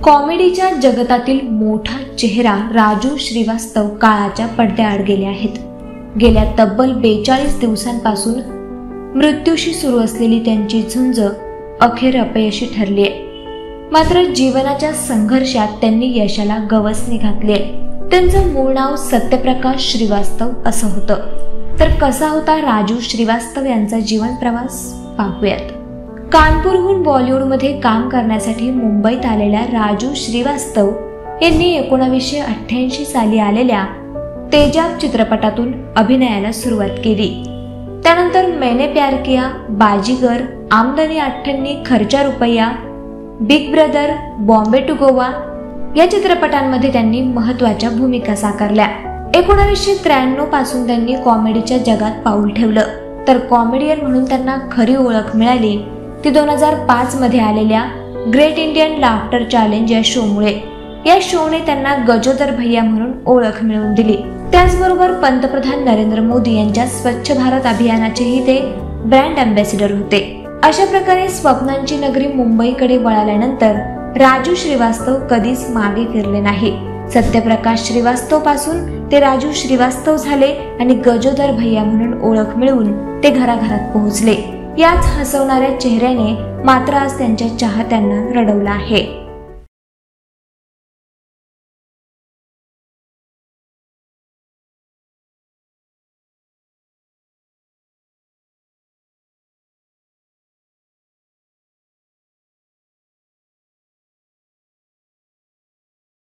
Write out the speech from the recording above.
कॉमेडीच्या जगतातील मोठा चेहरा राजू श्रीवास्तव काळाच्या पडद्याआड गेले आहेत. गेल्या तब्बल 42 दिवसांपासून मृत्यूशी सुरू असलेली त्यांची झुंज अखेर अपयशी ठरली आहे. मात्र जीवनाच्या संघर्षात त्यांनी यशाला गवसणी घातली आहे. त्यांचं मूळ नाव सत्यप्रकाश श्रीवास्तव असं होतं. तर कसा होता राजू श्रीवास्तव यांचा जीवन प्रवास पाहूयात. कानपूरहून बॉलिवूडमध्ये काम करण्यासाठी मुंबईत आलेल्या राजू श्रीवास्तव यांनी 1988 साली आलेल्या तेजाब चित्रपटातून अभिनयाला सुरुवात केली. त्यानंतर मैंने प्यार किया, बाजीगर, आमदनी Athanni, Kharcha Rupaiya, Big Brother, Bombay to Goa या चित्रपटांमध्ये त्यांनी महत्त्वाच्या भूमिका साकारल्या. 1993 पासून त्यांनी कॉमेडीच्या जगात पाऊल ठेवलं. तर कॉमेडियन म्हणून त्यांना खरी ओळख मिळाली ती 2005 मध्ये आलेल्या ग्रेट इंडियन लाफ्टर चॅलेंज या शोमुळे. या शोने त्यांना गजोदर भैया म्हणून ओळख मिळवून दिली. त्याचबरोबर पंतप्रधान नरेंद्र मोदी यांच्या स्वच्छ भारत अभियानाचेही ते ब्रँड अँबॅसिडर होते. अशा प्रकारे स्वप्नांची नगरी मुंबईकडे वळाल्यानंतर राजू श्रीवास्तव कधीच मागे फिरले नाही. सत्यप्रकाश श्रीवास्तव पासून ते राजू श्रीवास्तव झाले आणि गजोदर भैया म्हणून ओळख मिळवून ते घराघरात पोहोचले. याच हसवणाऱ्या चेहऱ्याने मात्र आज त्यांच्या चाहत्यांना रडवलं आहे.